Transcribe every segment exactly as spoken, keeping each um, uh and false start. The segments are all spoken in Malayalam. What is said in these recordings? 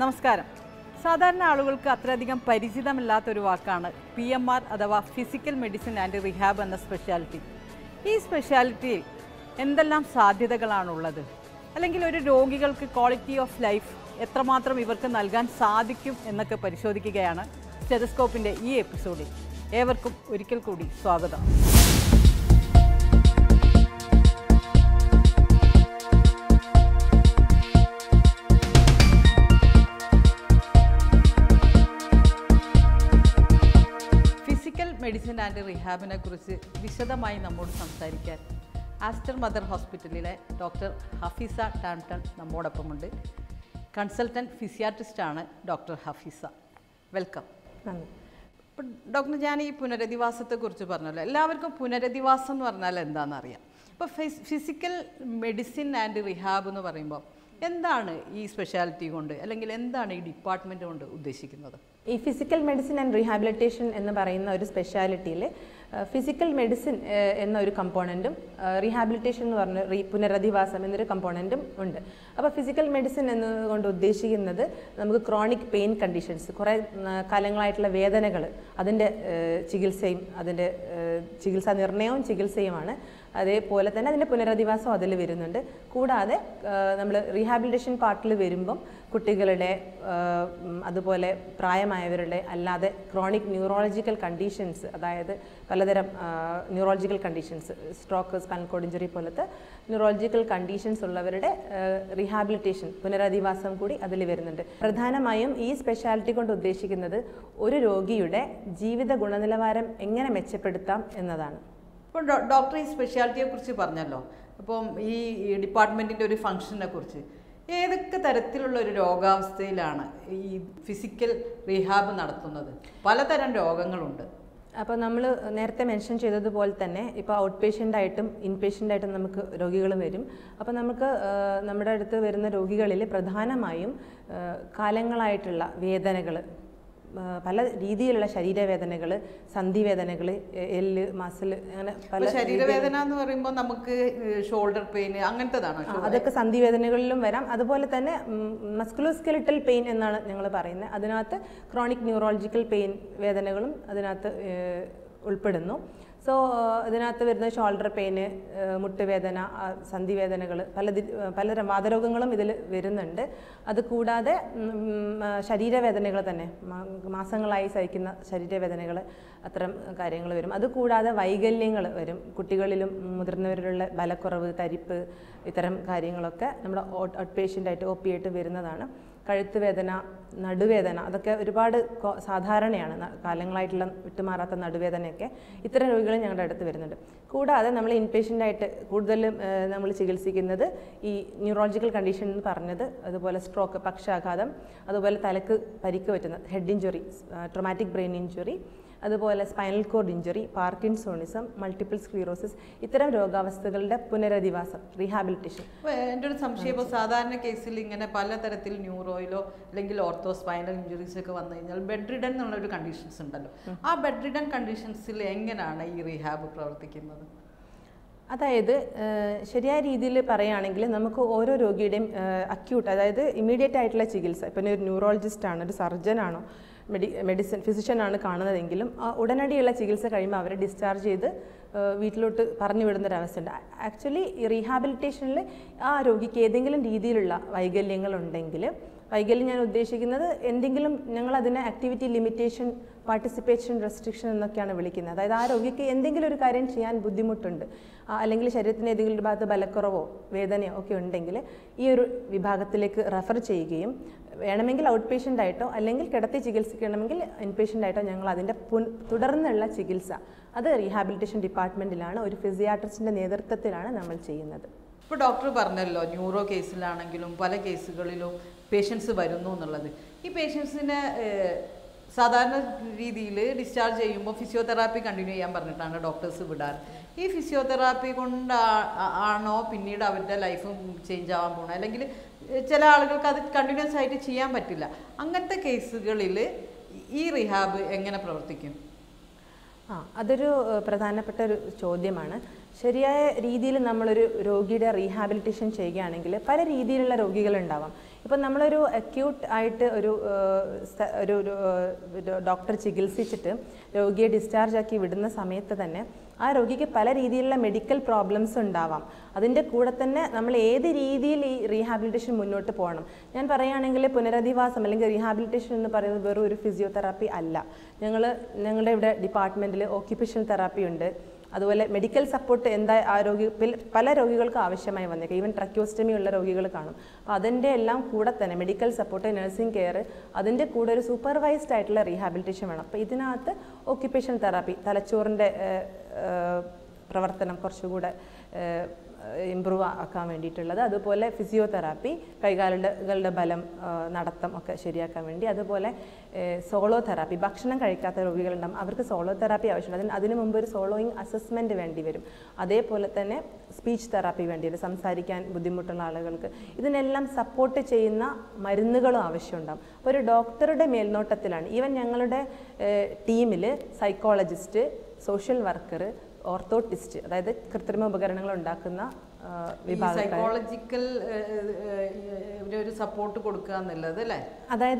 നമസ്കാരം. സാധാരണ ആളുകൾക്ക് അത്രയധികം പരിചിതമല്ലാത്തൊരു വാക്കാണ് പി എം ആർ അഥവാ ഫിസിക്കൽ മെഡിസിൻ ആൻഡ് റിഹാബ് എന്ന സ്പെഷ്യാലിറ്റി. ഈ സ്പെഷ്യാലിറ്റിയിൽ എന്തെല്ലാം സാധ്യതകളാണുള്ളത്, അല്ലെങ്കിൽ ഒരു രോഗികൾക്ക് ക്വാളിറ്റി ഓഫ് ലൈഫ് എത്രമാത്രം ഇവർക്ക് നൽകാൻ സാധിക്കും എന്നൊക്കെ പരിശോധിക്കുകയാണ് സ്റ്റെതസ്കോപ്പിൻ്റെ ഈ എപ്പിസോഡിൽ. ഏവർക്കും ഒരിക്കൽ കൂടി സ്വാഗതം. മെഡിസിൻ ആൻഡ് റിഹാബിനെ കുറിച്ച് വിശദമായി നമ്മോട് സംസാരിക്കാൻ ആസ്റ്റർ മദർ ഹോസ്പിറ്റലിലെ ഡോക്ടർ ഹഫീസ ടാംടൺ നമ്മോടൊപ്പമുണ്ട്. കൺസൾട്ടൻറ്റ് ഫിസിയാട്രിസ്റ്റാണ് ഡോക്ടർ ഹഫീസ. വെൽക്കം. ഇപ്പം ഡോക്ടർ, ഞാൻ ഈ പുനരധിവാസത്തെക്കുറിച്ച് പറഞ്ഞല്ലോ. എല്ലാവർക്കും പുനരധിവാസം എന്ന് പറഞ്ഞാൽ എന്താണെന്നറിയാം. ഇപ്പോൾ ഫിസിക്കൽ മെഡിസിൻ ആൻഡ് റിഹാബ് എന്ന് പറയുമ്പോൾ എന്താണ് ഈ സ്പെഷ്യാലിറ്റി കൊണ്ട്, അല്ലെങ്കിൽ എന്താണ് ഈ ഡിപ്പാർട്ട്മെൻറ്റ് കൊണ്ട് ഉദ്ദേശിക്കുന്നത്? ഈ ഫിസിക്കൽ മെഡിസിൻ ആൻഡ് റീഹാബിലിറ്റേഷൻ എന്ന് പറയുന്ന ഒരു സ്പെഷ്യാലിറ്റിയിൽ ഫിസിക്കൽ മെഡിസിൻ എന്ന ഒരു കമ്പോണൻറ്റും റീഹാബിലിറ്റേഷൻ എന്ന് പറഞ്ഞ റീ പുനരധിവാസം എന്നൊരു കമ്പോണൻറ്റും ഉണ്ട്. അപ്പോൾ ഫിസിക്കൽ മെഡിസിൻ എന്നതുകൊണ്ട് ഉദ്ദേശിക്കുന്നത് നമുക്ക് ക്രോണിക് പെയിൻ കണ്ടീഷൻസ്, കുറേ കാലങ്ങളായിട്ടുള്ള വേദനകൾ, അതിൻ്റെ ചികിത്സയും അതിൻ്റെ ചികിത്സാ നിർണയവും ചികിത്സയുമാണ്. അതേപോലെ തന്നെ അതിൻ്റെ പുനരധിവാസം അതിൽ വരുന്നുണ്ട്. കൂടാതെ നമ്മൾ റീഹാബിലിറ്റേഷൻ പാർട്ടിൽ വരുമ്പം കുട്ടികളുടെ അതുപോലെ പ്രായമായവരുടെ അല്ലാതെ ക്രോണിക് ന്യൂറോളജിക്കൽ കണ്ടീഷൻസ്, അതായത് പലതരം neurological conditions, stroke, spinal cord injury പോലത്തെ ന്യൂറോളജിക്കൽ കണ്ടീഷൻസ് ഉള്ളവരുടെ റീഹാബിലിറ്റേഷൻ, പുനരധിവാസം കൂടി അതിൽ വരുന്നുണ്ട്. പ്രധാനമായും ഈ സ്പെഷ്യാലിറ്റി കൊണ്ട് ഉദ്ദേശിക്കുന്നത് ഒരു രോഗിയുടെ ജീവിത ഗുണനിലവാരം എങ്ങനെ മെച്ചപ്പെടുത്താം എന്നതാണ്. ഇപ്പോൾ ഡോക്ടർ ഈ സ്പെഷ്യാലിറ്റിയെ കുറിച്ച് പറഞ്ഞല്ലോ. അപ്പം ഈ ഡിപ്പാർട്ട്മെൻറ്റിൻ്റെ ഒരു ഫംഗ്ഷനെ കുറിച്ച്, ഏതൊക്കെ തരത്തിലുള്ള ഒരു രോഗാവസ്ഥയിലാണ് ഈ ഫിസിക്കൽ റീഹാബ് നടത്തുന്നത്? പലതരം രോഗങ്ങളുണ്ട്. അപ്പോൾ നമ്മൾ നേരത്തെ മെൻഷൻ ചെയ്തതുപോലെ തന്നെ ഇപ്പോൾ ഔട്ട് പേഷ്യൻ്റായിട്ടും ഇൻപേഷ്യൻ്റായിട്ടും നമുക്ക് രോഗികൾ വരും. അപ്പോൾ നമുക്ക് നമ്മുടെ അടുത്ത് വരുന്ന രോഗികളിൽ പ്രധാനമായും കാലങ്ങളായിട്ടുള്ള വേദനകൾ, പല രീതിയിലുള്ള ശരീരവേദനകൾ, സന്ധിവേദനകൾ, എല്ല്, മസിൽ, അങ്ങനെ പല. ശരീരവേദന എന്ന് പറയുമ്പോൾ നമുക്ക് ഷോൾഡർ പെയിൻ അങ്ങനത്തേതാണോ? അതൊക്കെ സന്ധിവേദനകളിലും വരാം. അതുപോലെ തന്നെ മസ്കുലോസ്കെലിറ്റൽ പെയിൻ എന്നാണ് ഞങ്ങൾ പറയുന്നത്. അതിനകത്ത് ക്രോണിക് ന്യൂറോളജിക്കൽ പെയിൻ വേദനകളും അതിനകത്ത് ഉൾപ്പെടുന്നു. സോ ഇതിനകത്ത് വരുന്ന ഷോൾഡർ പെയിന്, മുട്ടുവേദന, സന്ധിവേദനകൾ, പല പലതരം വാതരോഗങ്ങളും ഇതിൽ വരുന്നുണ്ട്. അതുകൂടാതെ ശരീരവേദനകൾ തന്നെ, മാസങ്ങളായി സഹിക്കുന്ന ശരീരവേദനകൾ, അത്തരം കാര്യങ്ങൾ വരും. അതുകൂടാതെ വൈകല്യങ്ങൾ വരും. കുട്ടികളിലും മുതിർന്നവരിലുള്ള ബലക്കുറവ്, തരിപ്പ്, ഇത്തരം കാര്യങ്ങളൊക്കെ നമ്മുടെ ഔട്ട് പേഷ്യൻ്റായിട്ട് ഒ പി ആയിട്ട് വരുന്നതാണ്. കഴുത്ത് വേദന, നടുവേദന, അതൊക്കെ ഒരുപാട് സാധാരണയാണ്. കാലങ്ങളായിട്ടുള്ള വിട്ടുമാറാത്ത നടുവേദനയൊക്കെ ഇത്തരം രോഗികൾ ഞങ്ങളുടെ അടുത്ത് വരുന്നുണ്ട്. കൂടാതെ നമ്മൾ ഇൻപേഷ്യൻ്റായിട്ട് കൂടുതലും നമ്മൾ ചികിത്സിക്കുന്നത് ഈ ന്യൂറോളജിക്കൽ കണ്ടീഷൻ എന്ന് പറഞ്ഞത്, അതുപോലെ സ്ട്രോക്ക്, പക്ഷാഘാതം, അതുപോലെ തലക്ക് പരിക്ക് പറ്റുന്ന head injury, traumatic brain injury, അതുപോലെ spinal cord injury, parkinsonism, multiple sclerosis, ഇത്തരം രോഗാവസ്ഥകളുടെ പുനരധിവാസം, റീഹാബിലിറ്റേഷൻ. എൻ്റെ ഒരു സംശയം, ഇപ്പോൾ സാധാരണ കേസിൽ ഇങ്ങനെ പലതരത്തിൽ ന്യൂറോയിലോ അല്ലെങ്കിൽ ഓർത്തോ സ്പൈനൽ ഇഞ്ചുറീസ് ഒക്കെ വന്നു കഴിഞ്ഞാൽ ബെഡ് റിഡൻ എന്നുള്ളൊരു കണ്ടീഷൻസ് ഉണ്ടല്ലോ. ആ ബെഡ് റിഡൻ കണ്ടീഷൻസിൽ എങ്ങനെയാണ് ഈ റീഹാബ് പ്രവർത്തിക്കുന്നത്? അതായത് ശരിയായ രീതിയിൽ പറയുകയാണെങ്കിൽ നമുക്ക് ഓരോ രോഗിയുടെയും അക്യൂട്ട്, അതായത് ഇമ്മീഡിയറ്റ് ആയിട്ടുള്ള ചികിത്സ, ഇപ്പം ഒരു ന്യൂറോളജിസ്റ്റ് ആണ്, ഒരു സർജനാണോ, മെഡി മെഡിസിൻ ഫിസിഷ്യനാണ് കാണുന്നതെങ്കിലും ഉടനടിയുള്ള ചികിത്സ കഴിയുമ്പോൾ അവരെ ഡിസ്ചാർജ് ചെയ്ത് വീട്ടിലോട്ട് പറഞ്ഞു വിടുന്നൊരവസ്ഥയുണ്ട്. ആക്ച്വലി ഈ റീഹാബിലിറ്റേഷനിൽ ആ രോഗിക്ക് ഏതെങ്കിലും രീതിയിലുള്ള വൈകല്യങ്ങളുണ്ടെങ്കിൽ, വൈകല്യം ഞാൻ ഉദ്ദേശിക്കുന്നത് എന്തെങ്കിലും, ഞങ്ങൾ അതിനെ ആക്ടിവിറ്റി ലിമിറ്റേഷൻ, പാർട്ടിസിപ്പേഷൻ റെസ്ട്രിക്ഷൻ എന്നൊക്കെയാണ് വിളിക്കുന്നത്. അതായത് ആ രോഗിക്ക് എന്തെങ്കിലും ഒരു കാര്യം ചെയ്യാൻ ബുദ്ധിമുട്ടുണ്ട്, അല്ലെങ്കിൽ ശരീരത്തിന് ഏതെങ്കിലും ഒരു ഭാഗത്ത് ബലക്കുറവോ വേദനയോ ഒക്കെ ഉണ്ടെങ്കിൽ ഈ ഒരു വിഭാഗത്തിലേക്ക് റെഫർ ചെയ്യുകയും, വേണമെങ്കിൽ ഔട്ട് പേഷ്യൻ്റായിട്ടോ അല്ലെങ്കിൽ കിടത്തി ചികിത്സിക്കണമെങ്കിൽ ഇൻപേഷ്യൻ്റായിട്ടോ ഞങ്ങൾ അതിൻ്റെ തുടർന്നുള്ള ചികിത്സ അത് റീഹാബിലിറ്റേഷൻ ഡിപ്പാർട്ട്മെൻറ്റിലാണ്, ഒരു ഫിസിയാട്രിസ്റ്റിൻ്റെ നേതൃത്വത്തിലാണ് നമ്മൾ ചെയ്യുന്നത്. ഇപ്പോൾ ഡോക്ടർ പറഞ്ഞല്ലോ, ന്യൂറോ കേസിലാണെങ്കിലും പല കേസുകളിലും പേഷ്യൻസ് വരുന്നു എന്നുള്ളത്. ഈ പേഷ്യൻസിനെ സാധാരണ രീതിയിൽ ഡിസ്ചാർജ് ചെയ്യുമ്പോൾ ഫിസിയോതെറാപ്പി കണ്ടിന്യൂ ചെയ്യാൻ പറഞ്ഞിട്ടാണ് ഡോക്ടേഴ്സ് വിടാറ്. ഈ ഫിസിയോതെറാപ്പി കൊണ്ട് ആണോ പിന്നീട് അവരുടെ ലൈഫ് ചേഞ്ച് ആവാൻ പോകണം, അല്ലെങ്കിൽ ചില ആളുകൾക്ക് അത് കണ്ടിന്യൂസ് ആയിട്ട് ചെയ്യാൻ പറ്റില്ല. അങ്ങനത്തെ കേസുകളിൽ ഈ റിഹാബ് എങ്ങനെ പ്രവർത്തിക്കും? ആ അതൊരു പ്രധാനപ്പെട്ട ഒരു ചോദ്യമാണ്. ശരിയായ രീതിയിൽ നമ്മളൊരു രോഗിയുടെ റീഹാബിലിറ്റേഷൻ ചെയ്യുകയാണെങ്കിൽ പല രീതിയിലുള്ള രോഗികളുണ്ടാവാം. ഇപ്പം നമ്മളൊരു അക്യൂട്ട് ആയിട്ട് ഒരു ഒരു ഡോക്ടർ ചികിത്സിച്ചിട്ട് രോഗിയെ ഡിസ്ചാർജ് ആക്കി വിടുന്ന സമയത്ത് തന്നെ ആ രോഗിക്ക് പല രീതിയിലുള്ള മെഡിക്കൽ പ്രോബ്ലംസ് ഉണ്ടാവാം. അതിൻ്റെ കൂടെ തന്നെ നമ്മൾ ഏത് രീതിയിൽ ഈ റീഹാബിലിറ്റേഷൻ മുന്നോട്ട് പോകണം. ഞാൻ പറയുകയാണെങ്കിൽ പുനരധിവാസം അല്ലെങ്കിൽ റീഹാബിലിറ്റേഷൻ എന്ന് പറയുന്നത് വെറും ഒരു ഫിസിയോതെറാപ്പി അല്ല. ഞങ്ങൾ ഞങ്ങളുടെ ഇവിടെ ഡിപ്പാർട്ട്മെൻറ്റിൽ ഓക്യുപേഷണൽ തെറാപ്പി ഉണ്ട്, അതുപോലെ മെഡിക്കൽ സപ്പോർട്ട് എന്താ ആ രോഗി പല രോഗികൾക്ക് ആവശ്യമായി വന്നേക്കാം. ഈവൻ ട്രക്യോസ്റ്റമി ഉള്ള രോഗികൾ കാണും. അപ്പോൾ അതിൻ്റെ എല്ലാം കൂടെ തന്നെ മെഡിക്കൽ സപ്പോർട്ട്, നഴ്സിംഗ് കെയർ, അതിൻ്റെ കൂടെ ഒരു സൂപ്പർവൈസ്ഡ് ആയിട്ടുള്ള റീഹാബിലിറ്റേഷൻ വേണം. അപ്പോൾ ഇതിനകത്ത് ഓക്യുപേഷണൽ തെറാപ്പി, തലച്ചോറിൻ്റെ പ്രവർത്തനം കുറച്ചുകൂടെ ഇമ്പ്രൂവ് ആക്കാൻ വേണ്ടിയിട്ടുള്ളത്, അതുപോലെ ഫിസിയോതെറാപ്പി, കൈകാലുകളുടെ ബലം, നടത്തം ഒക്കെ ശരിയാക്കാൻ വേണ്ടി, അതുപോലെ സോളോ തെറാപ്പി, ഭക്ഷണം കഴിക്കാത്ത രോഗികളുണ്ടാകും, അവർക്ക് സോളോ തെറാപ്പി ആവശ്യമുണ്ട്. അതിന് അതിന് മുമ്പ് ഒരു സോളോയിങ് അസസ്മെൻറ്റ് വേണ്ടി വരും. അതേപോലെ തന്നെ സ്പീച്ച് തെറാപ്പി വേണ്ടി വരും, സംസാരിക്കാൻ ബുദ്ധിമുട്ടുള്ള ആളുകൾക്ക്. ഇതിനെല്ലാം സപ്പോർട്ട് ചെയ്യുന്ന മരുന്നുകളും ആവശ്യമുണ്ടാകും. അപ്പോൾ ഒരു ഡോക്ടറുടെ മേൽനോട്ടത്തിലാണ്. ഈവൻ ഞങ്ങളുടെ ടീമിൽ സൈക്കോളജിസ്റ്റ്, സോഷ്യൽ വർക്കർ, ഓർത്തോട്ടിസ്റ്റ്, അതായത് കൃത്രിമ ഉപകരണങ്ങൾ ഉണ്ടാക്കുന്ന വിഭാഗം, സൈക്കോളജിക്കൽ ഒരു സപ്പോർട്ട് കൊടുക്കുക എന്നുള്ളത് അല്ലേ? അതായത്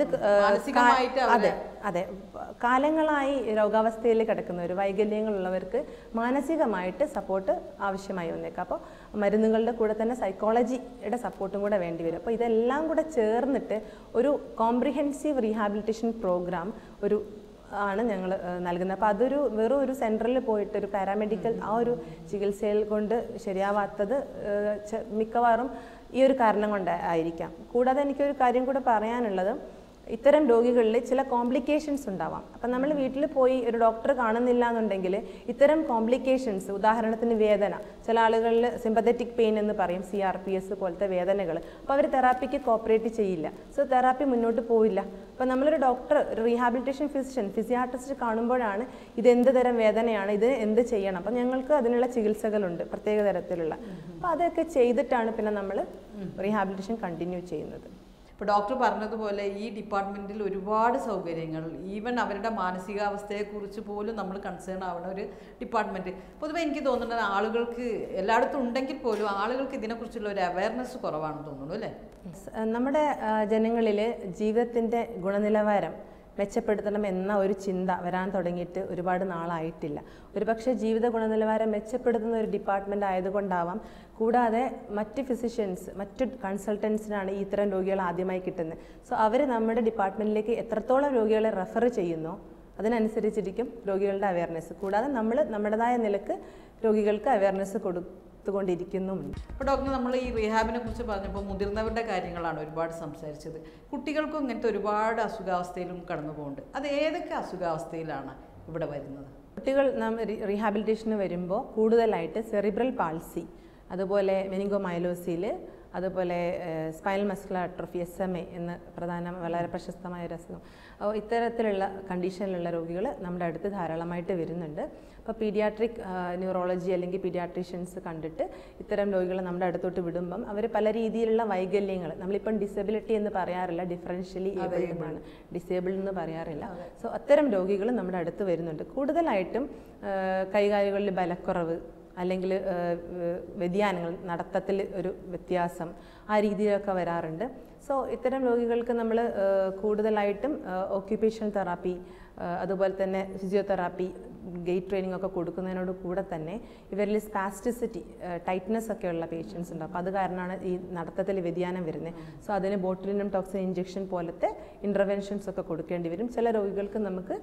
അതെ അതെ കാലങ്ങളായി രോഗാവസ്ഥയിൽ കിടക്കുന്നവർ, വൈകല്യങ്ങളുള്ളവർക്ക് മാനസികമായിട്ട് സപ്പോർട്ട് ആവശ്യമായി വന്നേക്കാം. അപ്പോൾ മരുന്നുകളുടെ കൂടെ തന്നെ സൈക്കോളജിയുടെ സപ്പോർട്ടും കൂടെ വേണ്ടി വരും. അപ്പോൾ ഇതെല്ലാം കൂടെ ചേർന്നിട്ട് ഒരു കോംപ്രിഹെൻസീവ് റീഹാബിലിറ്റേഷൻ പ്രോഗ്രാം ഒരു ആണ് ഞങ്ങൾ നൽകുന്നത്. അപ്പോൾ അതൊരു വെറും ഒരു സെൻറ്ററിൽ പോയിട്ട് ഒരു പാരാമെഡിക്കൽ ആ ഒരു ചികിത്സയിൽ കൊണ്ട് ശരിയാവാത്തത് മിക്കവാറും ഈ ഒരു കാരണം കൊണ്ട് ആയിരിക്കാം. കൂടാതെ എനിക്കൊരു കാര്യം കൂടെ പറയാനുള്ളത്, ഇത്തരം രോഗികളിൽ ചില കോംപ്ലിക്കേഷൻസ് ഉണ്ടാവാം. അപ്പം നമ്മൾ വീട്ടിൽ പോയി ഒരു ഡോക്ടർ കാണുന്നില്ല എന്നുണ്ടെങ്കിൽ ഇത്തരം കോംപ്ലിക്കേഷൻസ്, ഉദാഹരണത്തിന് വേദന, ചില ആളുകളിൽ സിമ്പത്തറ്റിക് പെയിൻ എന്ന് പറയും, സി ആർ പി എസ് പോലത്തെ വേദനകൾ, അപ്പോൾ അവർ തെറാപ്പിക്ക് കോപ്പറേറ്റ് ചെയ്യില്ല. സോ തെറാപ്പി മുന്നോട്ട് പോവില്ല. അപ്പോൾ നമ്മളൊരു ഡോക്ടർ, റീഹാബിലിറ്റേഷൻ ഫിസിഷ്യൻ, ഫിസിയാട്രിസ്റ്റ് കാണുമ്പോഴാണ് ഇതെന്ത് തരം വേദനയാണ്, ഇത് എന്ത് ചെയ്യണം, അപ്പം ഞങ്ങൾക്ക് അതിനുള്ള ചികിത്സകളുണ്ട് പ്രത്യേക തരത്തിലുള്ള. അപ്പോൾ അതൊക്കെ ചെയ്തിട്ടാണ് പിന്നെ നമ്മൾ റീഹാബിലിറ്റേഷൻ കണ്ടിന്യൂ ചെയ്യുന്നത്. ഇപ്പോൾ ഡോക്ടർ പറഞ്ഞതുപോലെ ഈ ഡിപ്പാർട്ട്മെൻറ്റിൽ ഒരുപാട് സൗകര്യങ്ങൾ, ഈവൻ അവരുടെ മാനസികാവസ്ഥയെക്കുറിച്ച് പോലും നമ്മൾ കൺസേൺ ആവുന്ന ഒരു ഡിപ്പാർട്ട്മെൻറ്റ്. പൊതുവെ എനിക്ക് തോന്നുന്നത് ആളുകൾക്ക് എല്ലായിടത്തും ഉണ്ടെങ്കിൽ പോലും ആളുകൾക്ക് ഇതിനെക്കുറിച്ചുള്ള ഒരു അവയർനെസ് കുറവാണെന്ന് തോന്നുന്നു അല്ലേ? നമ്മുടെ ജനങ്ങളിൽ ജീവിതത്തിൻ്റെ ഗുണനിലവാരം മെച്ചപ്പെടുത്തണം എന്ന ഒരു ചിന്ത വരാൻ തുടങ്ങിയിട്ട് ഒരുപാട് നാളായിട്ടില്ല. ഒരുപക്ഷെ ജീവിത ഗുണനിലവാരം മെച്ചപ്പെടുത്തുന്ന ഒരു ഡിപ്പാർട്ട്മെൻറ്റ് ആയതുകൊണ്ടാവാം. കൂടാതെ മറ്റ് ഫിസിഷ്യൻസ്, മറ്റ് കൺസൾട്ടൻസിനാണ് ഈ ഇത്തരം രോഗികൾ ആദ്യമായി കിട്ടുന്നത്. സോ അവർ നമ്മുടെ ഡിപ്പാർട്ട്മെൻറ്റിലേക്ക് എത്രത്തോളം രോഗികളെ റെഫർ ചെയ്യുന്നോ അതിനനുസരിച്ചിരിക്കും രോഗികളുടെ അവയർനെസ്. കൂടാതെ നമ്മൾ നമ്മുടേതായ നിലക്ക് രോഗികൾക്ക് അവയർനെസ് കൊടുത്തുകൊണ്ടിരിക്കുന്നുമുണ്ട്. അപ്പോൾ ഡോക്ടർ, നമ്മൾ ഈ റീഹാബിനെ കുറിച്ച് പറഞ്ഞപ്പോൾ മുതിർന്നവരുടെ കാര്യങ്ങളാണ് ഒരുപാട് സംസാരിച്ചത്. കുട്ടികൾക്കും ഇങ്ങനത്തെ ഒരുപാട് അസുഖാവസ്ഥയിലും കടന്നു പോകുന്നുണ്ട്. അത് ഏതൊക്കെ അസുഖാവസ്ഥയിലാണ് ഇവിടെ വരുന്നത്? കുട്ടികൾ നാം റീഹാബിലിറ്റേഷന് വരുമ്പോൾ കൂടുതലായിട്ട് സെറിബ്രൽ പാൾസി, അതുപോലെ മെനിങ്കോമൈലോസിൽ, അതുപോലെ spinal muscular atrophy, S M A എന്ന് പ്രധാന വളരെ പ്രശസ്തമായ ഒരു അസുഖം, ഇത്തരത്തിലുള്ള കണ്ടീഷനിലുള്ള രോഗികൾ നമ്മുടെ അടുത്ത് ധാരാളമായിട്ട് വരുന്നുണ്ട്. അപ്പോൾ പീഡിയാട്രിക് ന്യൂറോളജി അല്ലെങ്കിൽ പീഡിയാട്രീഷ്യൻസ് കണ്ടിട്ട് ഇത്തരം രോഗികളെ നമ്മുടെ അടുത്തോട്ട് വിടുമ്പം അവർ പല രീതിയിലുള്ള വൈകല്യങ്ങൾ, നമ്മളിപ്പം ഡിസബിലിറ്റി എന്ന് പറയാറില്ല, ഡിഫറൻഷ്യലി ഏബിൾഡ് ആണ്, ഡിസേബിൾഡ് എന്ന് പറയാറില്ല. സോ അത്തരം രോഗികൾ നമ്മുടെ അടുത്ത് വരുന്നുണ്ട്. കൂടുതലായിട്ടും കൈകാലുകളിൽ ബലക്കുറവ്, അല്ലെങ്കിൽ വ്യതിയാനങ്ങൾ, നടത്തത്തിൽ ഒരു വ്യത്യാസം, ആ രീതിയിലൊക്കെ വരാറുണ്ട്. സോ ഇത്തരം രോഗികൾക്ക് നമ്മൾ കൂടുതലായിട്ടും ഓക്യുപേഷണൽ തെറാപ്പി, അതുപോലെ തന്നെ ഫിസിയോതെറാപ്പി, ഗെയ്റ്റ് ട്രെയിനിങ് ഒക്കെ കൊടുക്കുന്നതിനോട് കൂടെ തന്നെ ഇവരിൽ സ്പാസ്റ്റിസിറ്റി, ടൈറ്റ്നസ് ഒക്കെ ഉള്ള പേഷ്യൻസ് ഉണ്ട്. അപ്പോൾ അത് കാരണമാണ് ഈ നടത്തത്തിൽ വ്യതിയാനം വരുന്നത്. സോ അതിന് ബോട്ടുലിനം ടോക്സിൻ ഇഞ്ചെക്ഷൻ പോലത്തെ ഇൻ്റർവെൻഷൻസ് ഒക്കെ കൊടുക്കേണ്ടി വരും. ചില രോഗികൾക്ക് നമുക്ക്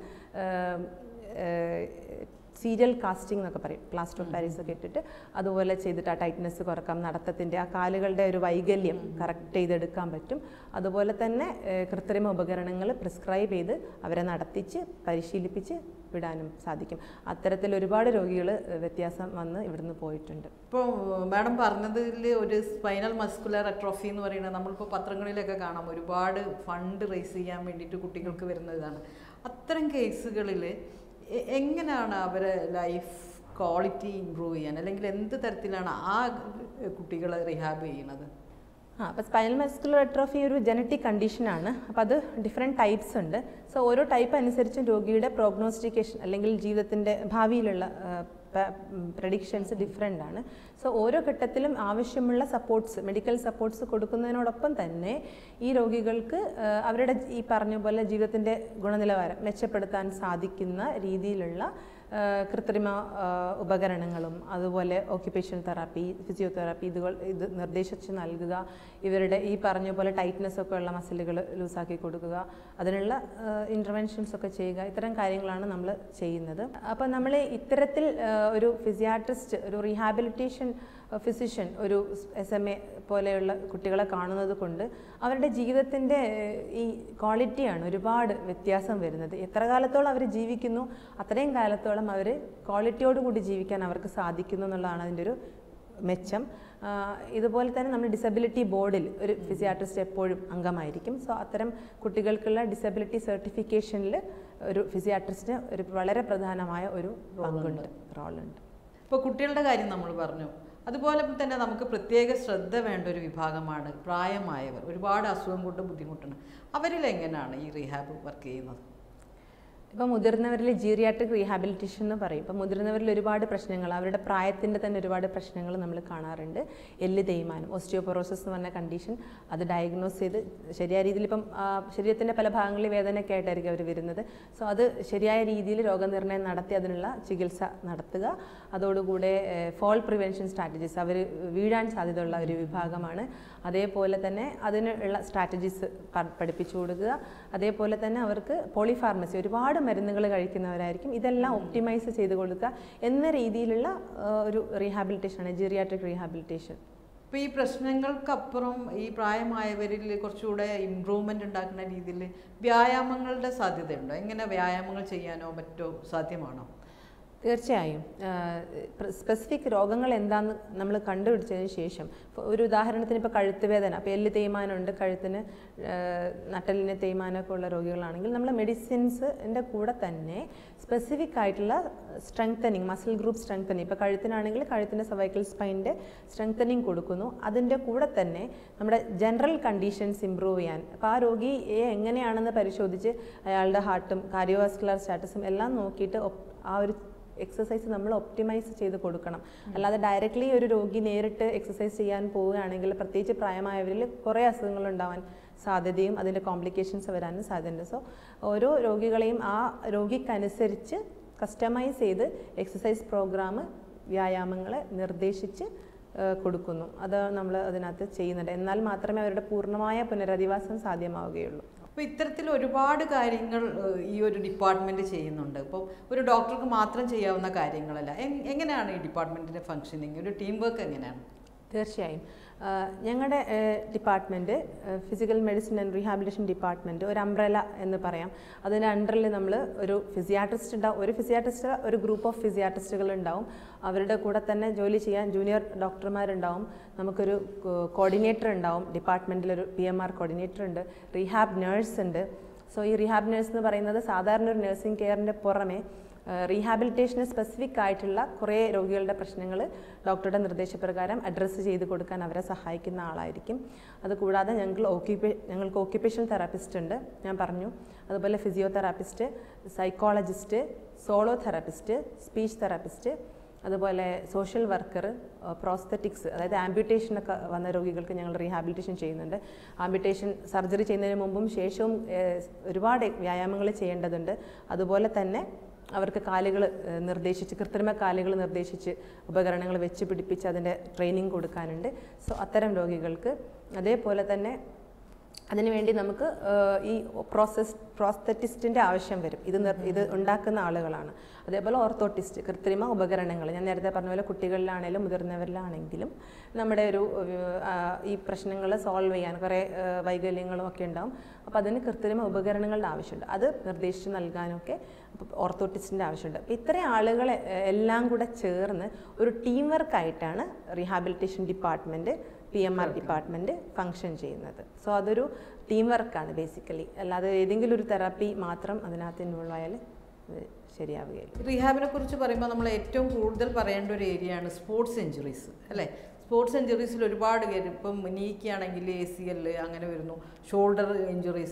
സീരിയൽ കാസ്റ്റിംഗ് എന്നൊക്കെ പറയും, പ്ലാസ്റ്റർ ഓഫ് പാരീസ് ഒക്കെ ഇട്ടിട്ട് അതുപോലെ ചെയ്തിട്ട് ആ ടൈറ്റ്നസ് കുറക്കാം, നടത്തത്തിൻ്റെ ആ കാലുകളുടെ ഒരു വൈകല്യം കറക്റ്റ് ചെയ്തെടുക്കാൻ പറ്റും. അതുപോലെ തന്നെ കൃത്രിമ ഉപകരണങ്ങൾ പ്രിസ്ക്രൈബ് ചെയ്ത് അവരെ നടത്തിച്ച് പരിശീലിപ്പിച്ച് വിടാനും സാധിക്കും. അത്തരത്തിൽ ഒരുപാട് രോഗികൾ വ്യത്യാസം വന്ന് ഇവിടുന്ന് പോയിട്ടുണ്ട്. ഇപ്പോൾ മാഡം പറഞ്ഞതിൽ ഒരു സ്പൈനൽ മസ്കുലർ അട്രോഫി എന്ന് പറയുന്നത് നമ്മളിപ്പോൾ പത്രങ്ങളിലൊക്കെ കാണാം, ഒരുപാട് ഫണ്ട് റേസ് ചെയ്യാൻ വേണ്ടിയിട്ട് കുട്ടികൾക്ക് വരുന്ന ഇതാണ്. അത്തരം കേസുകളിൽ എങ്ങനെയാണ് അവരെ ലൈഫ് ക്വാളിറ്റി ഇമ്പ്രൂവ് ചെയ്യാൻ, അല്ലെങ്കിൽ എന്ത് തരത്തിലാണ് ആ കുട്ടികളെ റിഹാബ് ചെയ്യുന്നത്? ആ അപ്പോൾ സ്പൈനൽ മസ്കുലർ അട്രോഫി ഒരു ജനറ്റിക് കണ്ടീഷനാണ്. അപ്പോൾ അത് ഡിഫറെൻറ്റ് ടൈപ്സ് ഉണ്ട്. സോ ഓരോ ടൈപ്പ് അനുസരിച്ചും രോഗിയുടെ പ്രോഗ്നോസ്റ്റിക്കേഷൻ അല്ലെങ്കിൽ ജീവിതത്തിൻ്റെ ഭാവിയിലുള്ള പ്രഡിക്ഷൻസ് ഡിഫറെൻ്റ് ആണ്. സോ ഓരോ ഘട്ടത്തിലും ആവശ്യമുള്ള സപ്പോർട്ട്സ്, മെഡിക്കൽ സപ്പോർട്ട്സ് കൊടുക്കുന്നതിനോടൊപ്പം തന്നെ ഈ രോഗികൾക്ക് അവരുടെ ഈ പറഞ്ഞ പോലെ ജീവിതത്തിൻ്റെ ഗുണനിലവാരം മെച്ചപ്പെടുത്താൻ സാധിക്കുന്ന രീതിയിലുള്ള കൃത്രിമ ഉപകരണങ്ങളും അതുപോലെ ഓക്യുപേഷണൽ തെറാപ്പി, ഫിസിയോതെറാപ്പി ഇതുകൾ ഇത് നിർദ്ദേശിച്ച് നൽകുക, ഇവരുടെ ഈ പറഞ്ഞ പോലെ ടൈറ്റ്നസ് ഒക്കെ ഉള്ള മസിലുകൾ ലൂസാക്കി കൊടുക്കുക, അതിനുള്ള ഇൻ്റർവെൻഷൻസ് ഒക്കെ ചെയ്യുക, ഇത്തരം കാര്യങ്ങളാണ് നമ്മൾ ചെയ്യുന്നത്. അപ്പോൾ നമ്മൾ ഇത്തരത്തിൽ ഒരു ഫിസിയാട്രിസ്റ്റ്, ഒരു റീഹാബിലിറ്റേഷൻ ഫിസിഷ്യൻ, ഒരു എസ് എം എ പോലെയുള്ള കുട്ടികളെ കാണുന്നത് കൊണ്ട് അവരുടെ ജീവിതത്തിൻ്റെ ഈ ക്വാളിറ്റിയാണ് ഒരുപാട് വ്യത്യാസം വരുന്നത്. എത്ര കാലത്തോളം അവർ ജീവിക്കുന്നു അത്രയും കാലത്തോളം അവർ ക്വാളിറ്റിയോടുകൂടി ജീവിക്കാൻ അവർക്ക് സാധിക്കുന്നു എന്നുള്ളതാണ് അതിൻ്റെ ഒരു മെച്ചം. ഇതുപോലെ തന്നെ നമ്മൾ ഡിസബിലിറ്റി ബോർഡിൽ ഒരു ഫിസിയാട്രിസ്റ്റ് എപ്പോഴും അംഗമായിരിക്കും. സോ അത്തരം കുട്ടികൾക്കുള്ള ഡിസബിലിറ്റി സർട്ടിഫിക്കേഷനിൽ ഒരു ഫിസിയാട്രിസ്റ്റിന് ഒരു വളരെ പ്രധാനമായ ഒരു പങ്കുണ്ട്, റോളുണ്ട്. ഇപ്പോൾ കുട്ടികളുടെ കാര്യം നമ്മൾ പറഞ്ഞു, അതുപോലെ തന്നെ നമുക്ക് പ്രത്യേക ശ്രദ്ധ വേണ്ട ഒരു വിഭാഗമാണ് പ്രായമായവർ. ഒരുപാട് അസുഖം കൊണ്ട് ബുദ്ധിമുട്ടുണ്ട്. അവരിൽ എങ്ങനെയാണ് ഈ റീഹാബ് വർക്ക് ചെയ്യുന്നത്? ഇപ്പോൾ മുതിർന്നവരിൽ ജീറിയാട്രിക് റീഹാബിലിറ്റേഷൻ എന്ന് പറയും. ഇപ്പോൾ മുതിർന്നവരിൽ ഒരുപാട് പ്രശ്നങ്ങൾ, അവരുടെ പ്രായത്തിൻ്റെ തന്നെ ഒരുപാട് പ്രശ്നങ്ങൾ നമ്മൾ കാണാറുണ്ട്. എല്ല് തേയ്മാനം, ഓസ്റ്റിയോപൊറോസിസ് എന്ന് പറഞ്ഞ കണ്ടീഷൻ, അത് ഡയഗ്നോസ് ചെയ്ത് ശരിയായ രീതിയിൽ ഇപ്പം ശരീരത്തിൻ്റെ പല ഭാഗങ്ങളിൽ വേദനയൊക്കെ ആയിട്ടായിരിക്കും അവർ വരുന്നത്. സോ അത് ശരിയായ രീതിയിൽ രോഗനിർണയം നടത്തി അതിനുള്ള ചികിത്സ നടത്തുക. അതോടുകൂടെ ഫോൾ പ്രിവെൻഷൻ സ്ട്രാറ്റജീസ്, അവർ വീഴാൻ സാധ്യതയുള്ള ഒരു വിഭാഗമാണ്. അതേപോലെ തന്നെ അതിനുള്ള സ്ട്രാറ്റജീസ് പഠിപ്പിച്ചു കൊടുക്കുക. അതേപോലെ തന്നെ അവർക്ക് പോളിഫാർമസി, ഒരുപാട് മരുന്നുകൾ കഴിക്കുന്നവരായിരിക്കും, ഇതെല്ലാം ഒപ്റ്റിമൈസ് ചെയ്ത് കൊടുക്കുക എന്ന രീതിയിലുള്ള ഒരു റീഹാബിലിറ്റേഷനാണ് ജീറിയാട്രിക് റീഹാബിലിറ്റേഷൻ. ഇപ്പോൾ ഈ പ്രശ്നങ്ങൾക്കപ്പുറം ഈ പ്രായമായവരിൽ കുറച്ചുകൂടെ ഇമ്പ്രൂവ്മെൻ്റ് ഉണ്ടാക്കുന്ന രീതിയിൽ വ്യായാമങ്ങളുടെ സാധ്യതയുണ്ടോ? എങ്ങനെ വ്യായാമങ്ങൾ ചെയ്യാനോ മറ്റോ സാധ്യമാണോ? തീർച്ചയായും. സ്പെസിഫിക് രോഗങ്ങൾ എന്താണെന്ന് നമ്മൾ കണ്ടുപിടിച്ചതിന് ശേഷം, ഒരു ഉദാഹരണത്തിന് ഇപ്പോൾ കഴുത്ത് വേദന, അപ്പോൾ എല്ല് തേയ്മാനമുണ്ട്, കഴുത്തിന് നട്ടലിന് തേയ്മാനമൊക്കെ ഉള്ള രോഗികളാണെങ്കിൽ നമ്മൾ മെഡിസിൻസിൻ്റെ കൂടെ തന്നെ സ്പെസിഫിക് ആയിട്ടുള്ള സ്ട്രെങ്തനിങ്, മസിൽ ഗ്രൂപ്പ് സ്ട്രെങ്തനിങ്, ഇപ്പോൾ കഴുത്തിനാണെങ്കിൽ കഴുത്തിൻ്റെ സർവൈക്കൽ സ്പൈൻ്റെ സ്ട്രെങ്തനിങ് കൊടുക്കുന്നു. അതിൻ്റെ കൂടെ തന്നെ നമ്മുടെ ജനറൽ കണ്ടീഷൻസ് ഇമ്പ്രൂവ് ചെയ്യാൻ, അപ്പോൾ ആ രോഗിയെ എങ്ങനെയാണെന്ന് പരിശോധിച്ച് അയാളുടെ ഹാർട്ടും കാർഡിയോവാസ്കുലർ സ്റ്റാറ്റസും എല്ലാം നോക്കിയിട്ട് ആ ഒരു എക്സസൈസ് നമ്മൾ ഒപ്റ്റിമൈസ് ചെയ്ത് കൊടുക്കണം. അല്ലാതെ ഡയറക്റ്റ്ലി ഒരു രോഗി നേരിട്ട് എക്സസൈസ് ചെയ്യാൻ പോവുകയാണെങ്കിൽ, പ്രത്യേകിച്ച് പ്രായമായവരിൽ കുറേ അസുഖങ്ങൾ ഉണ്ടാവാൻ സാധ്യതയും അതിൻ്റെ കോംപ്ലിക്കേഷൻസ് വരാനും സാധ്യതയുണ്ട്. സോ ഓരോ രോഗികളെയും ആ രോഗിക്കനുസരിച്ച് കസ്റ്റമൈസ് ചെയ്ത് എക്സസൈസ് പ്രോഗ്രാം, വ്യായാമങ്ങൾ നിർദ്ദേശിച്ച് കൊടുക്കുന്നു. അത് നമ്മൾ അതിനകത്ത് ചെയ്യുന്നുണ്ട്. എന്നാൽ മാത്രമേ അവരുടെ പൂർണ്ണമായ പുനരധിവാസം സാധ്യമാവുകയുള്ളൂ. അപ്പോൾ ഇത്തരത്തിൽ ഒരുപാട് കാര്യങ്ങൾ ഈ ഒരു ഡിപ്പാർട്ട്മെൻറ്റ് ചെയ്യുന്നുണ്ട്. ഇപ്പോൾ ഒരു ഡോക്ടർക്ക് മാത്രം ചെയ്യാവുന്ന കാര്യങ്ങളല്ല. എങ്ങനെയാണ് ഈ ഡിപ്പാർട്ട്മെൻറ്റിൻ്റെ ഫങ്ഷനിങ്, ഒരു ടീം വർക്ക് എങ്ങനെയാണ്? തീർച്ചയായും. ഞങ്ങളുടെ department physical medicine and rehabilitation department ഒരു അംബ്രല എന്ന് പറയാം. അതിൻ്റെ അണ്ടറിൽ നമ്മൾ ഒരു ഫിസിയാട്രിസ്റ്റ് ഉണ്ടാവും, ഒരു ഫിസിയാട്രിസ്റ്റ്, ഒരു ഗ്രൂപ്പ് ഓഫ് ഫിസിയാട്രിസ്റ്റുകൾ ഉണ്ടാവും. അവരുടെ കൂടെ തന്നെ ജോലി ചെയ്യാൻ ജൂനിയർ ഡോക്ടർമാരുണ്ടാവും. നമുക്കൊരു കോർഡിനേറ്റർ ഉണ്ടാവും, ഡിപ്പാർട്ട്മെൻറ്റിലൊരു പി എം ആർ കോർഡിനേറ്റർ ഉണ്ട്, റീഹാബ് നേഴ്സ് ഉണ്ട്. സോ ഈ റീഹാബ് നേഴ്സ് എന്ന് പറയുന്നത് സാധാരണ ഒരു നഴ്സിംഗ് കെയറിൻ്റെ പുറമെ റീഹാബിലിറ്റേഷന് സ്പെസിഫിക് ആയിട്ടുള്ള കുറേ രോഗികളുടെ പ്രശ്നങ്ങൾ ഡോക്ടറുടെ നിർദ്ദേശപ്രകാരം അഡ്രസ്സ് ചെയ്ത് കൊടുക്കാൻ അവരെ സഹായിക്കുന്ന ആളായിരിക്കും. അതുകൂടാതെ ഞങ്ങൾ ഓക്യുപ്പേ ഞങ്ങൾക്ക് ഓക്യുപ്പേഷണൽ തെറാപ്പിസ്റ്റ് ഉണ്ട്, ഞാൻ പറഞ്ഞു. അതുപോലെ physiotherapist, psychologist, solo therapist, speech therapist, അതുപോലെ സോഷ്യൽ വർക്കർ, പ്രോസ്തറ്റിക്സ്, അതായത് ആംബ്യൂട്ടേഷനൊക്കെ വന്ന രോഗികൾക്ക് ഞങ്ങൾ റീഹാബിലിറ്റേഷൻ ചെയ്യുന്നുണ്ട്. ആംബ്യൂട്ടേഷൻ സർജറി ചെയ്യുന്നതിന് മുമ്പും ശേഷവും ഒരുപാട് വ്യായാമങ്ങൾ ചെയ്യേണ്ടതുണ്ട്. അതുപോലെ തന്നെ അവർക്ക് കാലുകൾ നിർദ്ദേശിച്ച്, കൃത്രിമ കാലുകൾ നിർദ്ദേശിച്ച് ഉപകരണങ്ങൾ വെച്ച് പിടിപ്പിച്ച് അതിൻ്റെ ട്രെയിനിങ് കൊടുക്കാനുണ്ട്. സോ അത്തരം രോഗികൾക്ക്. അതേപോലെ തന്നെ അതിനുവേണ്ടി നമുക്ക് ഈ പ്രോസസ് പ്രോസ്തറ്റിസ്റ്റിൻ്റെ ആവശ്യം വരും. ഇത് ഇത് ഉണ്ടാക്കുന്ന ആളുകളാണ്. അതേപോലെ ഓർത്തോട്ടിസ്റ്റ്, കൃത്രിമ ഉപകരണങ്ങൾ, ഞാൻ നേരത്തെ പറഞ്ഞ പോലെ കുട്ടികളിലാണെങ്കിലും മുതിർന്നവരിലാണെങ്കിലും നമ്മുടെ ഒരു ഈ പ്രശ്നങ്ങൾ സോൾവ് ചെയ്യാൻ കുറേ വൈകല്യങ്ങളും ഒക്കെ ഉണ്ടാവും. അപ്പോൾ അതിന് കൃത്രിമ ഉപകരണങ്ങളുടെ ആവശ്യമുണ്ട്. അത് നിർദ്ദേശിച്ച് നൽകാനൊക്കെ ഓർത്തോട്ടിസ്റ്റിൻ്റെ ആവശ്യമുണ്ട്. അപ്പോൾ ഇത്രയും ആളുകളെ എല്ലാം കൂടെ ചേർന്ന് ഒരു ടീം വർക്കായിട്ടാണ് rehabilitation department, P M R department function ചെയ്യുന്നത്. സോ അതൊരു ടീം വർക്കാണ് ബേസിക്കലി. അല്ലാതെ ഏതെങ്കിലും ഒരു തെറാപ്പി മാത്രം അതിനകത്ത് ഇൻവോൾവ് ആയാൽ ശരിയാവുകയില്ല. റീഹാബിനെ കുറിച്ച് പറയുമ്പോൾ നമ്മൾ ഏറ്റവും കൂടുതൽ പറയേണ്ട ഒരു ഏരിയയാണ് സ്പോർട്സ് ഇഞ്ചുറീസ്, അല്ലേ? സ്പോർട്സ് ഇഞ്ചുറീസിൽ ഒരുപാട് പേര്, ഇപ്പം നീക്കാണെങ്കിൽ എ സി എൽ അങ്ങനെ വരുന്നു, ഷോൾഡർ ഇഞ്ചുറീസ്.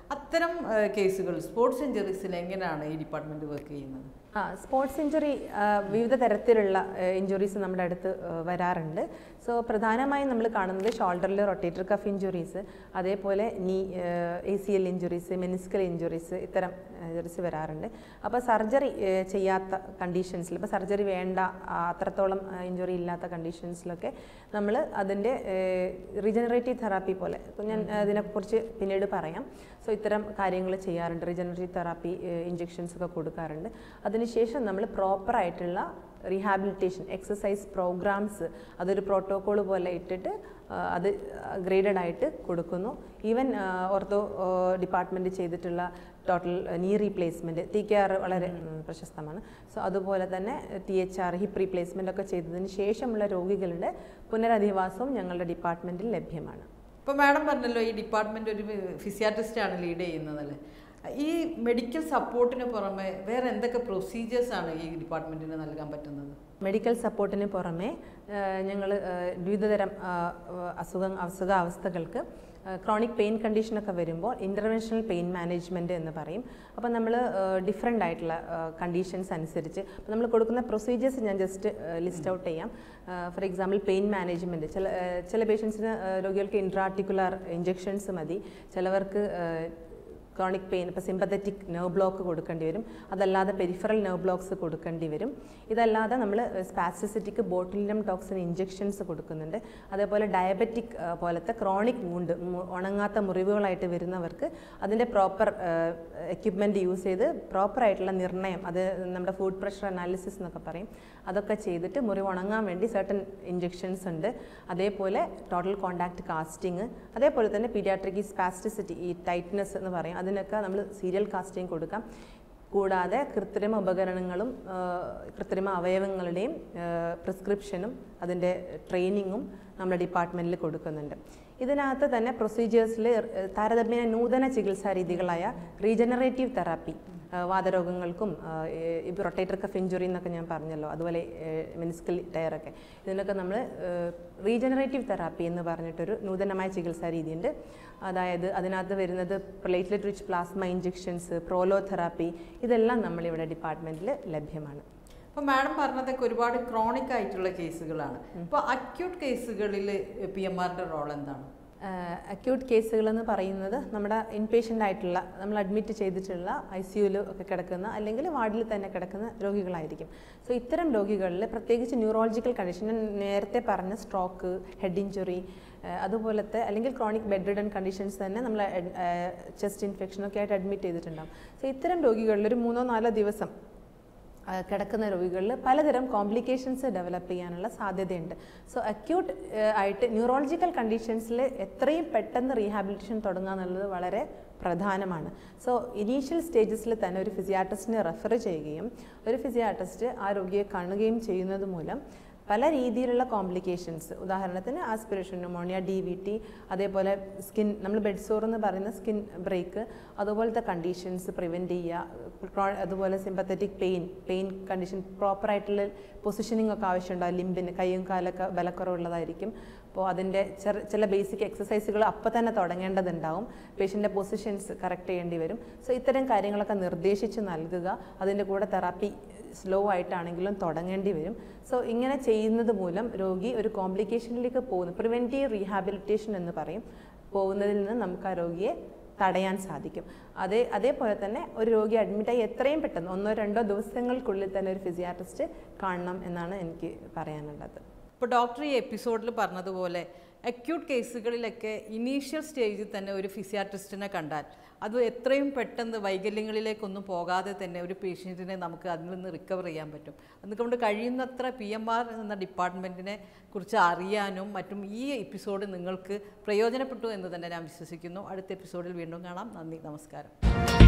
അത്തരം കേസുകൾ സ്പോർട്സ് ഇഞ്ചുറീസിൽ എങ്ങനെയാണ് ഈ ഡിപ്പാർട്ട്മെൻറ്റ് വർക്ക് ചെയ്യുന്നത്? ആ സ്പോർട്സ് ഇഞ്ചുറി വിവിധ തരത്തിലുള്ള ഇഞ്ചുറീസ് നമ്മുടെ അടുത്ത് വരാറുണ്ട്. സോ പ്രധാനമായും നമ്മൾ കാണുന്നത് ഷോൾഡറിൽ റൊട്ടേറ്റർ കഫ് ഇഞ്ചുറീസ്, അതേപോലെ knee A C L injuries, meniscal injuries, ഇത്തരം ഇഞ്ചുറീസ് വരാറുണ്ട്. അപ്പോൾ സർജറി ചെയ്യാത്ത കണ്ടീഷൻസിൽ, ഇപ്പോൾ സർജറി വേണ്ട അത്രത്തോളം ഇഞ്ചുറി ഇല്ലാത്ത കണ്ടീഷൻസിലൊക്കെ നമ്മൾ അതിൻ്റെ റീജനറേറ്റീവ് തെറാപ്പി പോലെ, ഞാൻ അതിനെക്കുറിച്ച് പിന്നീട് പറയാം. സോ ഇത്തരം കാര്യങ്ങൾ ചെയ്യാറുണ്ട്. റീജനറേറ്റീവ് തെറാപ്പി ഇഞ്ചെക്ഷൻസ് ഒക്കെ കൊടുക്കാറുണ്ട്. അതിനുശേഷം നമ്മൾ പ്രോപ്പറായിട്ടുള്ള റീഹാബിലിറ്റേഷൻ എക്സസൈസ് പ്രോഗ്രാംസ് അതൊരു പ്രോട്ടോക്കോൾ പോലെ ഇട്ടിട്ട് അത് ഗ്രേഡഡ് ആയിട്ട് കൊടുക്കുന്നു. ഈവൻ ഓർത്തോ ഡിപ്പാർട്ട്മെൻറ്റ് ചെയ്തിട്ടുള്ള total knee replacement, T K R വളരെ പ്രശസ്തമാണ്. സോ അതുപോലെ തന്നെ T H R hip replacement ഒക്കെ ചെയ്തതിന് ശേഷമുള്ള രോഗികളുടെ പുനരധിവാസവും ഞങ്ങളുടെ ഡിപ്പാർട്ട്മെൻറ്റിൽ ലഭ്യമാണ്. ഇപ്പോൾ മാഡം പറഞ്ഞല്ലോ ഈ ഡിപ്പാർട്ട്മെൻറ്റ് ഒരു ഫിസിയാട്രിസ്റ്റാണ് ലീഡ് ചെയ്യുന്നതല്ലേ. ഈ മെഡിക്കൽ സപ്പോർട്ടിന് പുറമെ വേറെ എന്തൊക്കെ പ്രൊസീജിയേഴ്സാണ് ഈ ഡിപ്പാർട്ട്മെൻറ്റിന് നൽകാൻ പറ്റുന്നത്? മെഡിക്കൽ സപ്പോർട്ടിന് പുറമെ ഞങ്ങൾ വിവിധതരം അസുഖ അസുഖാവസ്ഥകൾക്ക് ക്രോണിക് പെയിൻ കണ്ടീഷനൊക്കെ വരുമ്പോൾ ഇൻ്റർവെൻഷണൽ പെയിൻ മാനേജ്മെൻറ്റ് എന്ന് പറയും. അപ്പോൾ നമ്മൾ ഡിഫറെൻ്റ് ആയിട്ടുള്ള കണ്ടീഷൻസ് അനുസരിച്ച് അപ്പോൾ നമ്മൾ കൊടുക്കുന്ന പ്രൊസീജിയേഴ്സ് ഞാൻ ജസ്റ്റ് ലിസ്റ്റ് ഔട്ട് ചെയ്യാം. ഫോർ എക്സാമ്പിൾ പെയിൻ മാനേജ്മെൻറ്റ്, ചില ചില പേഷ്യൻസിന് രോഗികൾക്ക് ഇൻട്രാർട്ടിക്കുലർ ഇഞ്ചെക്ഷൻസ് മതി, ചിലവർക്ക് ക്രോണിക് പെയിൻ ഇപ്പോൾ സിമ്പത്തറ്റിക് നെർവ് ബ്ലോക്ക് കൊടുക്കേണ്ടി വരും, അതല്ലാതെ പെരിഫറൽ നെർവ് ബ്ലോക്സ് കൊടുക്കേണ്ടി വരും. ഇതല്ലാതെ നമ്മൾ സ്പാസ്റ്റിസിറ്റിക്ക് ബോട്ടുലിനം ടോക്സിൻ ഇഞ്ചെക്ഷൻസ് കൊടുക്കുന്നുണ്ട്. അതേപോലെ ഡയബറ്റിക് പോലത്തെ ക്രോണിക് വൂണ്ട്, ഉണങ്ങാത്ത മുറിവുകളായിട്ട് വരുന്നവർക്ക് അതിൻ്റെ പ്രോപ്പർ എക്യുപ്മെൻറ്റ് യൂസ് ചെയ്ത് പ്രോപ്പറായിട്ടുള്ള നിർണ്ണയം, അത് നമ്മുടെ ഫുഡ് പ്രഷർ അനാലിസിസ് എന്നൊക്കെ പറയും, അതൊക്കെ ചെയ്തിട്ട് മുറിവ് ഉണങ്ങാൻ വേണ്ടി സർട്ടൻ ഇഞ്ചെക്ഷൻസ് ഉണ്ട്. അതേപോലെ ടോട്ടൽ കോണ്ടാക്ട് കാസ്റ്റിങ്, അതേപോലെ തന്നെ പീഡിയാട്രിക് സ്പാസ്റ്റിസിറ്റി, ഈ ടൈറ്റ്നസ് എന്ന് പറയും, അതിനൊക്കെ നമ്മൾ സീരിയൽ കാസ്റ്റിംഗ് കൊടുക്കാം. കൂടാതെ കൃത്രിമ ഉപകരണങ്ങളും കൃത്രിമ അവയവങ്ങളുടെയും പ്രിസ്ക്രിപ്ഷനും അതിൻ്റെ ട്രെയിനിങ്ങും നമ്മുടെ ഡിപ്പാർട്ട്മെൻറ്റിൽ കൊടുക്കുന്നുണ്ട്. ഇതിനകത്ത് തന്നെ പ്രൊസീജിയേഴ്സിൽ താരതമ്യേന നൂതന ചികിത്സാ രീതികളായ റീജനറേറ്റീവ് തെറാപ്പി, വാതരോഗങ്ങൾക്കും ഇപ്പോൾ റൊട്ടേറ്റർ കഫ് ഇഞ്ചുറി എന്നൊക്കെ ഞാൻ പറഞ്ഞല്ലോ, അതുപോലെ മെനിസ്കൽ ടയറൊക്കെ, ഇതിനൊക്കെ നമ്മൾ റീജനറേറ്റീവ് തെറാപ്പി എന്ന് പറഞ്ഞിട്ടൊരു നൂതനമായ ചികിത്സാ രീതിയുണ്ട്. അതായത് അതിനകത്ത് വരുന്നത് platelet rich plasma injections, prolotherapy, ഇതെല്ലാം നമ്മളിവിടെ ഡിപ്പാർട്ട്മെൻറ്റിൽ ലഭ്യമാണ്. അപ്പോൾ മാഡം പറഞ്ഞതൊക്കെ ഒരുപാട് ക്രോണിക് ആയിട്ടുള്ള കേസുകളാണ്. ഇപ്പോൾ അക്യൂട്ട് കേസുകളിൽ പി എം ആറിൻ്റെ റോൾ എന്താണ്? അക്യൂട്ട് കേസുകളെന്ന് പറയുന്നത് നമ്മുടെ ഇൻപേഷ്യൻ്റ് ആയിട്ടുള്ള, നമ്മൾ അഡ്മിറ്റ് ചെയ്തിട്ടുള്ള ഐ സി യുയിൽ ഒക്കെ കിടക്കുന്ന അല്ലെങ്കിൽ വാർഡിൽ തന്നെ കിടക്കുന്ന രോഗികളായിരിക്കും. സോ ഇത്തരം രോഗികളിൽ പ്രത്യേകിച്ച് ന്യൂറോളജിക്കൽ കണ്ടീഷൻ, ഞാൻ നേരത്തെ പറഞ്ഞ സ്ട്രോക്ക്, ഹെഡ് ഇഞ്ചുറി, അതുപോലത്തെ അല്ലെങ്കിൽ ക്രോണിക് ബെഡ് റിഡൻ കണ്ടീഷൻസ് തന്നെ നമ്മൾ ചെസ്റ്റ് ഇൻഫെക്ഷനൊക്കെ ആയിട്ട് അഡ്മിറ്റ് ചെയ്തിട്ടുണ്ടാകും. സോ ഇത്തരം രോഗികളിൽ ഒരു മൂന്നോ നാലോ ദിവസം കിടക്കുന്ന രോഗികളിൽ പലതരം കോംപ്ലിക്കേഷൻസ് ഡെവലപ്പ് ചെയ്യാനുള്ള സാധ്യതയുണ്ട്. സോ അക്യൂട്ട് ആയിട്ട് ന്യൂറോളജിക്കൽ കണ്ടീഷൻസിൽ എത്രയും പെട്ടെന്ന് റീഹാബിലിറ്റേഷൻ തുടങ്ങുക എന്നുള്ളത് വളരെ പ്രധാനമാണ്. സോ ഇനീഷ്യൽ സ്റ്റേജസിൽ തന്നെ ഒരു ഫിസിയാട്രിസ്റ്റിനെ റെഫർ ചെയ്യുകയും ഒരു ഫിസിയാട്രിസ്റ്റ് ആ രോഗിയെ കാണുകയും ചെയ്യുന്നത് മൂലം പല രീതിയിലുള്ള കോംപ്ലിക്കേഷൻസ്, ഉദാഹരണത്തിന് aspiration pneumonia, D V T, അതേപോലെ സ്കിൻ, നമ്മൾ ബെഡ് സോർ എന്ന് പറയുന്ന സ്കിൻ ബ്രേക്ക്, അതുപോലത്തെ കണ്ടീഷൻസ് പ്രിവെൻറ്റ് ചെയ്യുക. അതുപോലെ സിമ്പത്തറ്റിക് പെയിൻ പെയിൻ കണ്ടീഷൻ പ്രോപ്പറായിട്ടുള്ള പൊസിഷനിങ് ഒക്കെ ആവശ്യമുണ്ടാകും. ലിംബിന് കൈയും കാലൊക്കെ ബലക്കുറവുള്ളതായിരിക്കും. അപ്പോൾ അതിൻ്റെ ചെറ ചില ബേസിക് എക്സസൈസുകൾ അപ്പോൾ തന്നെ തുടങ്ങേണ്ടതുണ്ടാവും. പേഷ്യൻ്റെ പൊസിഷൻസ് കറക്റ്റ് ചെയ്യേണ്ടി വരും. സോ ഇത്തരം കാര്യങ്ങളൊക്കെ നിർദ്ദേശിച്ച് നൽകുക. അതിൻ്റെ കൂടെ തെറാപ്പി സ്ലോ ആയിട്ടാണെങ്കിലും തുടങ്ങേണ്ടി വരും. സോ ഇങ്ങനെ ചെയ്യുന്നത് മൂലം രോഗി ഒരു കോംപ്ലിക്കേഷനിലേക്ക് പോകുന്നു, പ്രിവെൻറ്റീവ് റീഹാബിലിറ്റേഷൻ എന്ന് പറയും, പോകുന്നതിൽ നിന്ന് നമുക്ക് ആ രോഗിയെ തടയാൻ സാധിക്കും. അതേ അതേപോലെ തന്നെ ഒരു രോഗി അഡ്മിറ്റായി എത്രയും പെട്ടെന്ന് ഒന്നോ രണ്ടോ ദിവസങ്ങൾക്കുള്ളിൽ തന്നെ ഒരു ഫിസിയാട്രിസ്റ്റ് കാണണം എന്നാണ് എനിക്ക് പറയാനുള്ളത്. ഇപ്പോൾ ഡോക്ടർ ഈ എപ്പിസോഡിൽ പറഞ്ഞതുപോലെ അക്യൂട്ട് കേസുകളിലൊക്കെ ഇനീഷ്യൽ സ്റ്റേജിൽ തന്നെ ഒരു ഫിസിയാട്രിസ്റ്റിനെ കണ്ടാൽ അത് എത്രയും പെട്ടെന്ന് വൈകല്യങ്ങളിലേക്കൊന്നും പോകാതെ തന്നെ ഒരു പേഷ്യൻറ്റിനെ നമുക്ക് അതിൽ നിന്ന് റിക്കവർ ചെയ്യാൻ പറ്റും. അതുകൊണ്ട് കഴിയുന്നത്ര പി എം ആർ എന്ന ഡിപ്പാർട്ട്മെൻറ്റിനെ കുറിച്ച് അറിയാനും മറ്റും ഈ എപ്പിസോഡ് നിങ്ങൾക്ക് പ്രയോജനപ്പെട്ടു എന്ന് തന്നെ ഞാൻ വിശ്വസിക്കുന്നു. അടുത്ത എപ്പിസോഡിൽ വീണ്ടും കാണാം. നന്ദി, നമസ്കാരം.